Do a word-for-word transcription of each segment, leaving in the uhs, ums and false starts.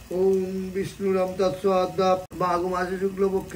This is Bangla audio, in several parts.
ओम विष्णुरम तत्स्वादा माघ मासे शुक्ल पक्षे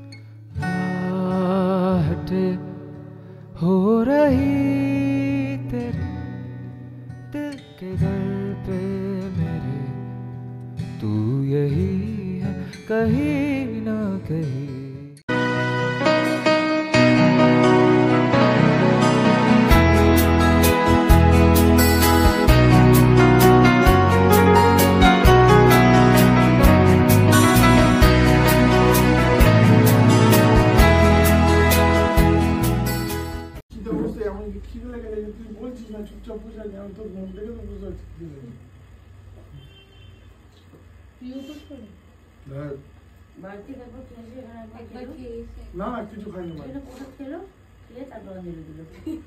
हो रही तेरे दिल के घर पे मेरे तू यही है कहीं ना कहीं। চুপচাপ বসে আছে, আমি তোর মুখ দেখে তো বুঝতে পারছি না কিছু খাইনি খেলো তারপর দিল দিল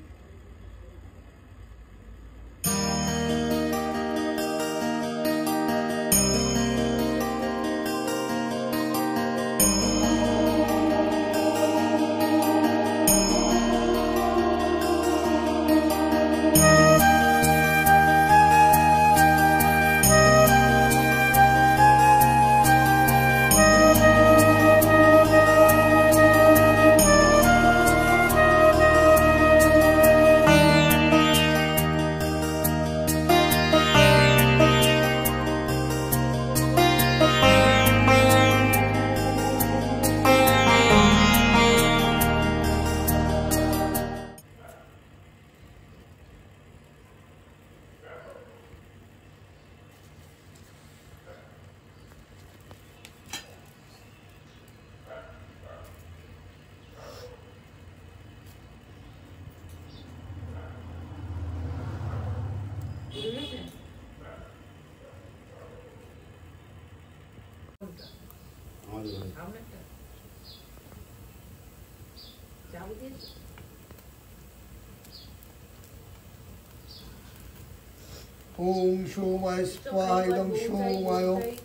ओम सोमाय स्वाहा इदं सोमाय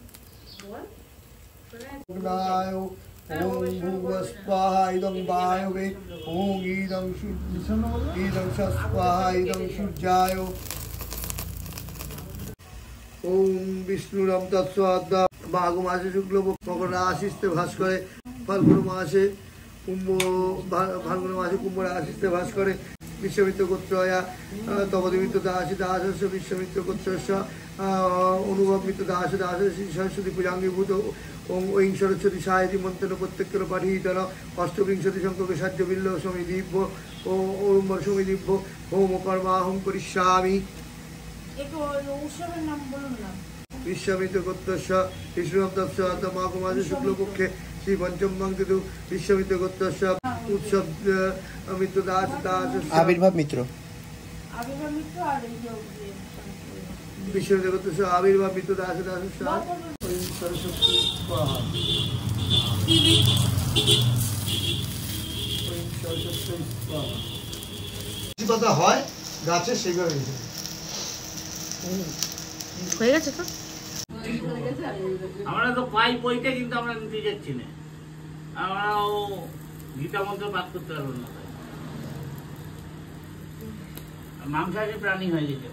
अग्नाय ओम भूर्भुवः स्वाहा इदं वायवे ओम इदं इदं स्वाहा इदं सूर्याय ओम विष्णुरम तत्स्वादा माघ मासे शुक्ल मकर राशिस्ते भास करे फाल्गुन मासे कुंभ फाल्गुन मासे कुंभ राशिस्ते भास करे विश्वमित्र गोत्रया तपदिमित्र दासी दासस्य विश्वमित्र गोत्रस्य अनुभव मित्र दास दासस्य सरस्वती पूजांगीभूत ओम ऐं सरस्वती सायति मंत्रेण प्रत्यक्षेण पाठितन अष्टविंशति संख्यक साज्य बिल्ल स्वामी दिव्य ओम स्वामी दिव्य ओम कर्माहं करिष्यामि। विश्वमित्र गोत्रस्य विष्णुरम तत्स्वादा माघ मासे शुक्ल पक्षे श्री पंचम मंगतु विश्वमित्र गोत्रस्य उत्सव मित्र दास दास आविर्भाव मित्र आविर्भाव मित्र और विश्वमित्र गोत्रस्य आविर्भाव मित्र दास दास सरस्वती स्वाहा सरस्वती स्वाहा পাতা হয় গাছে সেইভাবে হয়ে গেছে তো আমরা তো পাই বইটা কিন্তু আমরা নিতে যাচ্ছি না, আমরা ও গীতা মন্ত্র পাঠ করতে পারবো না, মাংসাশী প্রাণী হয়ে গেছে।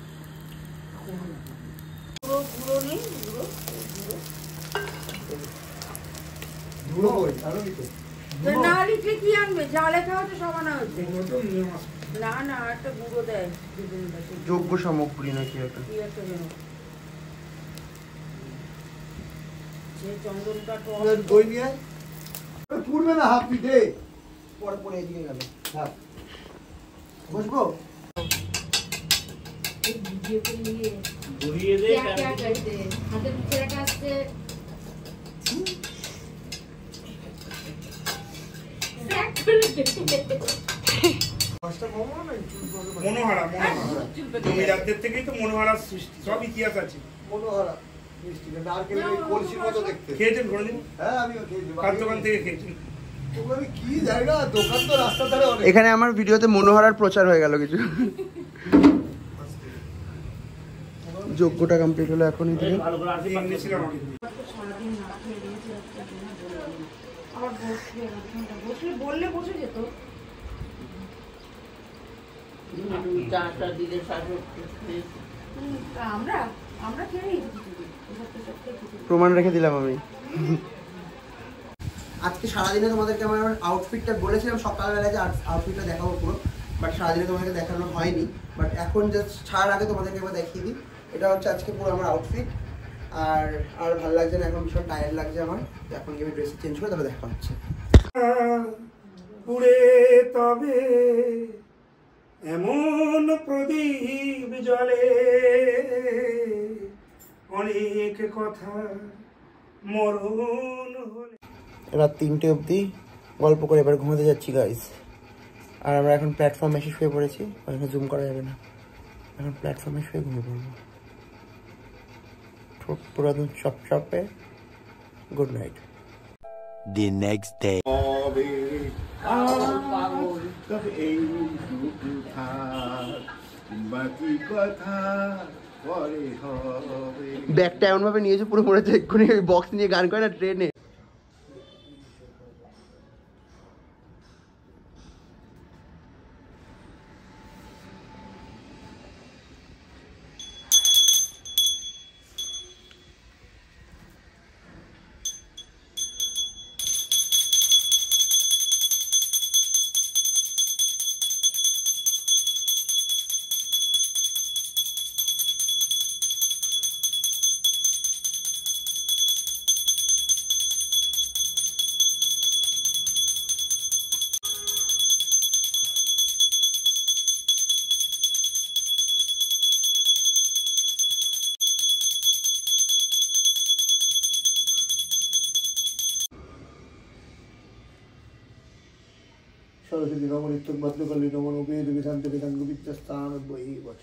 কি আনবে জালে খাওয়া তো সমানা হচ্ছে না না একটা গুঁড়ো দেয় যোগ্য সামগ্রী নাকি একটা দই নিয়ে পুড়বে না হাত পিঠে পরে পরে এদিকে গেল বসবো ঘুরিয়ে দে হাতের পিঠে রাখা আসছে মনোহারা মনোহারা জমিদারদের থেকেই তো মনোহারার সৃষ্টি, সব ইতিহাস আছে। মনোহারা খেয়েছেন কোনোদিন? এখানে আমার ভিডিওতে মনোহারার প্রচার হয়ে গেল কিছু। যোগ্যটা কমপ্লিট হলো এখনই থেকে। বললে বসে যেত আমরা আমরা খেয়ে প্রমাণ রেখে দিলাম আমি। আজকে সারাদিনে তোমাদেরকে আমার আউটফিটটা বলেছিলাম সকালবেলা যে আউটফিটটা দেখাবো পুরো, বাট সারাদিনে তোমাদেরকে দেখানো হয়নি। বাট এখন জাস্ট ছাড়ার আগে তোমাদেরকে এবার দেখিয়ে দিই। এটা হচ্ছে আজকে পুরো আমার আউটফিট। আর আর ভালো লাগছে না, এখন ভীষণ টায়ার্ড লাগছে আমার। এখন আমি ড্রেস চেঞ্জ করে তারপরে দেখা হচ্ছে। পুড়ে তবে এমন প্রদীপ জলে, অনেক কথা মরণ হলে। রাত তিনটে অবধি গল্প করে এবার ঘুমাতে যাচ্ছি গাইস। আর আমরা এখন প্ল্যাটফর্মে এসে শুয়ে পড়েছি, ওখানে জুম করা যাবে না। এখন প্ল্যাটফর্মে শুয়ে ঘুমিয়ে পড়বো। পুরাতন শপ শপে good night. The next day. ব্যাগটা এমন ভাবে নিয়েছো পুরো মনে হচ্ছে এক্ষুনি বক্স নিয়ে গান করে না ট্রেনে। সরস্বতী নম নিত্যং ভদ্রকালী নমন বেদ বেদান্ত বেদাঙ্গ বিদ্যাস্থান বহি বচ।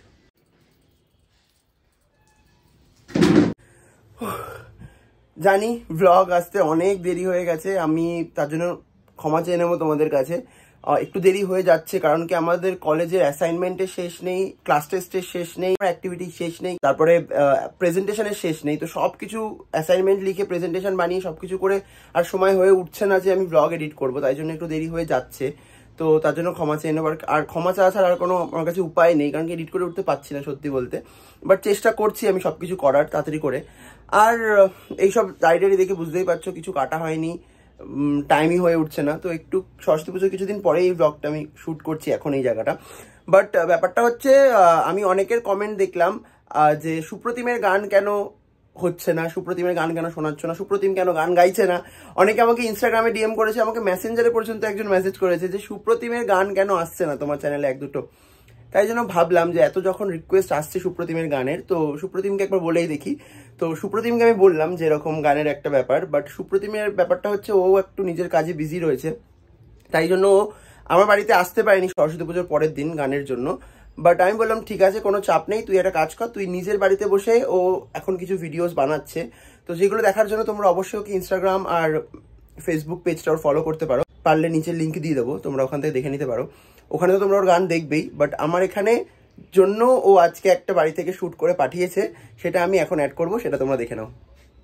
জানি ব্লগ আসতে অনেক দেরি হয়ে গেছে, আমি তার জন্য ক্ষমা চেয়ে নেবো তোমাদের কাছে। একটু দেরি হয়ে যাচ্ছে কারণ কি আমাদের কলেজের অ্যাসাইনমেন্টের শেষ নেই, ক্লাস টেস্টের শেষ নেই, অ্যাক্টিভিটি শেষ নেই, তারপরে প্রেজেন্টেশনের শেষ নেই। তো সব কিছু অ্যাসাইনমেন্ট লিখে প্রেজেন্টেশন বানিয়ে সব কিছু করে আর সময় হয়ে উঠছে না যে আমি ব্লগ এডিট করবো, তাই জন্য একটু দেরি হয়ে যাচ্ছে। তো তার জন্য ক্ষমা চেয়ে নেবার, আর ক্ষমা চাওয়া ছাড়া আর কোনো আমার কাছে উপায় নেই, কারণ কি এডিট করে উঠতে পারছি না সত্যি বলতে। বাট চেষ্টা করছি আমি সব কিছু করার তাড়াতাড়ি করে। আর এইসব ডায়েরি দেখে বুঝতেই পারছো কিছু কাটা হয়নি, টাইমই হয়ে উঠছে না। তো একটু সরস্বতী পুজোর কিছুদিন পরে এই ব্লগটা আমি শ্যুট করছি এখন এই জায়গাটা। বাট ব্যাপারটা হচ্ছে আমি অনেকের কমেন্ট দেখলাম যে সুপ্রতিমের গান কেন হচ্ছে না, সুপ্রতিমের গান কেন শোনাচ্ছ না, সুপ্রতিম কেন গান গাইছে না। অনেকে আমাকে ইনস্টাগ্রামে ডিএম করেছে, আমাকে মেসেঞ্জারে পর্যন্ত একজন মেসেজ করেছে যে সুপ্রতিমের গান কেন আসছে না তোমার চ্যানেলে এক দুটো। তাই জন্য ভাবলাম যে এত যখন রিকোয়েস্ট আসছে সুপ্রতিমের গানের, তো সুপ্রতিমকে একবার বলেই দেখি। তো সুপ্রতিমকে আমি বললাম যে এরকম গানের একটা ব্যাপার, বাট সুপ্রতিমের ব্যাপারটা হচ্ছে ও একটু নিজের কাজে বিজি রয়েছে, তাই জন্য ও আমার বাড়িতে আসতে পারেনি সরস্বতী পুজোর পরের দিন গানের জন্য। বাট আমি বললাম ঠিক আছে, কোনো চাপ নেই, তুই একটা কাজ কর, তুই নিজের বাড়িতে বসে, ও এখন কিছু ভিডিওস বানাচ্ছে, তো যেগুলো দেখার জন্য তোমরা অবশ্যই ওকে ইনস্টাগ্রাম আর ফেসবুক পেজটাও ফলো করতে পারো। পারলে নিচের লিঙ্ক দিয়ে দেবো, তোমরা ওখান থেকে দেখে নিতে পারো। ওখানে তো তোমরা ওর গান দেখবেই, বাট আমার এখানে জন্য ও আজকে একটা বাড়ি থেকে শ্যুট করে পাঠিয়েছে, সেটা আমি এখন অ্যাড করবো, সেটা তোমরা দেখে নাও।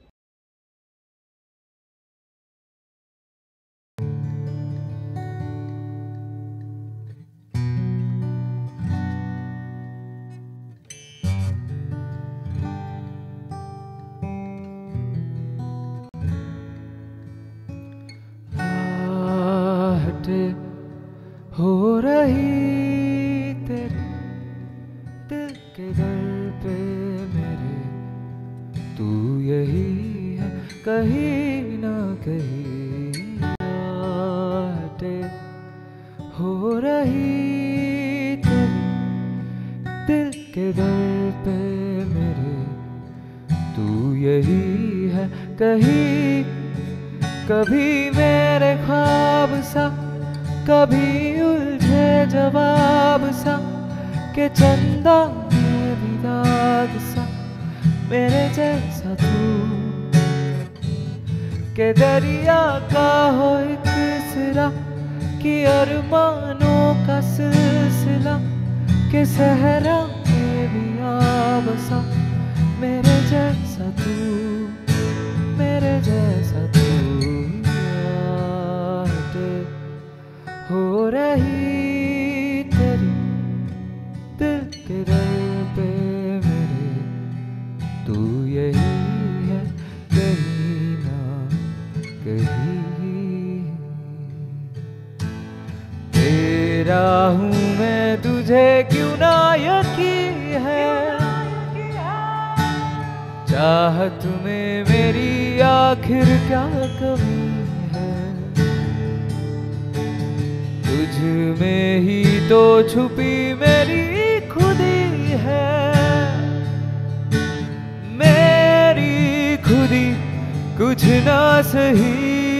हो रही तेरे दिल के दर पे मेरे, तू यही है कहीं ना कहीं। रातें हो रही तेरे दिल के दर पे मेरे, तू यही है कहीं। कभी मेरे ख्वाब सा, कभी उलझे जवाब सा, के चंदा में भी दाग सा मेरे जैसा तू, के दरिया का हो एक सिरा, कि अरमानों का सिलसिला, के सहरा में भी आब सा मेरे जैसा तू, मेरे जैसा तू। हो रही तेरी दिल के दर पे मेरे, तू यही है कहीं चाहूं मैं तुझे क्यों ना यकीन है, चाहत में मेरी आखिर क्या कमी है, तुझ में ही तो छुपी मेरी खुदी है, मेरी खुदी कुछ ना सही,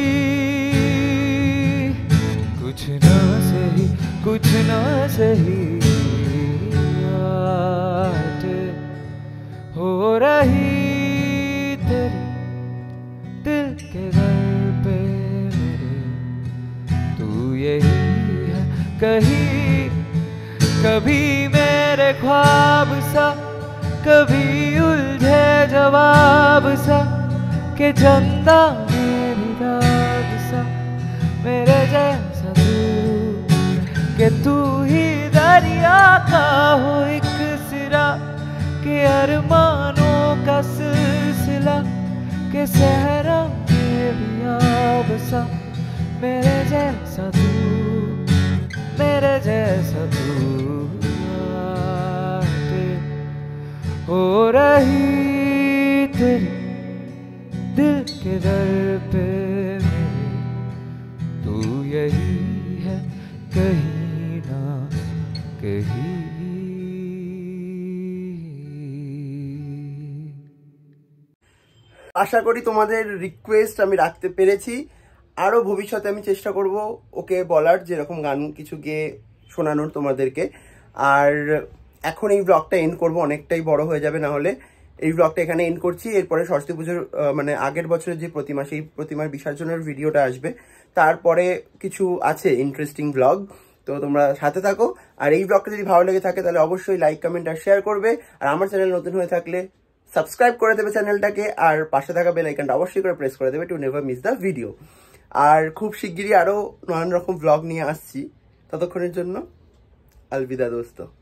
कुछ ना सही, कुछ ना सही। बात हो रही तेरी दिल के घर पे मेरे, तू यही है कहीं, कभी मेरे ख्वाब सा, कभी उलझे जवाब सा, के चंदा मेरी दाग सा, मेरे जैसा तू, के तू ही दरिया का हो एक सिरा, के अरमानों का सिलसिला, के सहरा में भी आब सा, मेरे जैसा तू, मेरे जैसा तू। हो रही तेरी दिल के दर पे मेरे, तू यही है कहीं ना कहीं। আশা করি তোমাদের রিকোয়েস্ট আমি রাখতে পেরেছি। আরো ভবিষ্যতে আমি চেষ্টা করব ওকে বলার, যেরকম গান কিছু গেয়ে শোনানোর তোমাদেরকে। আর এখন এই ব্লগটা এন্ড করব, অনেকটাই বড় হয়ে যাবে না হলে। এই ব্লগটা এখানে এন্ড করছি। এরপরে সরস্বতী পুজোর মানে আগের বছরের যে প্রতিমা, সেই প্রতিমার বিসর্জনের ভিডিওটা আসবে। তারপরে কিছু আছে ইন্টারেস্টিং ব্লগ, তো তোমরা সাথে থাকো। আর এই ব্লগটা যদি ভালো লেগে থাকে তাহলে অবশ্যই লাইক, কমেন্ট আর শেয়ার করবে। আর আমার চ্যানেল নতুন হয়ে থাকলে সাবস্ক্রাইব করে দেবে চ্যানেলটাকে, আর পাশে থাকা বেল আইকনটা অবশ্যই করে প্রেস করে দেবে to never miss the video. আর খুব শিগগিরই আরো নানান রকম ব্লগ নিয়ে আসছি। ততক্ষণের জন্য আলবিদা দোস্ত।